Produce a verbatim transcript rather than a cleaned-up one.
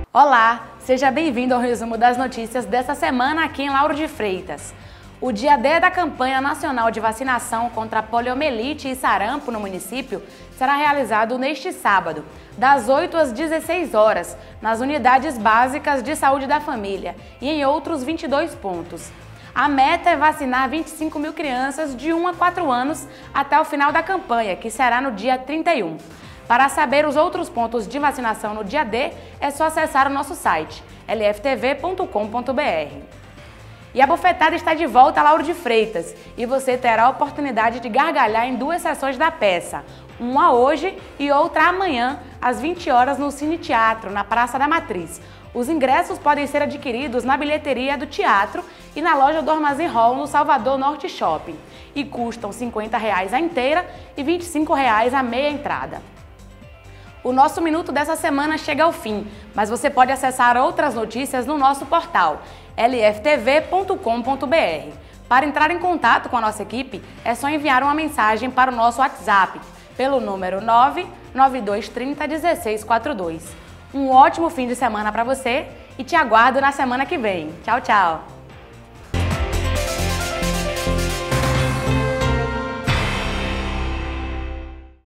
Olá, seja bem-vindo ao resumo das notícias dessa semana aqui em Lauro de Freitas. O dia D da campanha nacional de vacinação contra poliomielite e sarampo no município será realizado neste sábado, das oito às dezesseis horas, nas unidades básicas de saúde da família e em outros vinte e dois pontos. A meta é vacinar vinte e cinco mil crianças de um a quatro anos até o final da campanha, que será no dia trinta e um. Para saber os outros pontos de vacinação no dia D, é só acessar o nosso site, l f t v ponto com ponto b r. E a bofetada está de volta a Lauro de Freitas e você terá a oportunidade de gargalhar em duas sessões da peça, uma hoje e outra amanhã, às vinte horas, no Cine Teatro, na Praça da Matriz. Os ingressos podem ser adquiridos na bilheteria do teatro e na loja do Armazém Hall, no Salvador Norte Shopping, e custam cinquenta reais a inteira e vinte e cinco reais a meia entrada. O nosso minuto dessa semana chega ao fim, mas você pode acessar outras notícias no nosso portal, l f t v ponto com ponto b r. Para entrar em contato com a nossa equipe, é só enviar uma mensagem para o nosso WhatsApp, pelo número nove nove dois três zero um seis quatro dois. Um ótimo fim de semana para você e te aguardo na semana que vem. Tchau, tchau!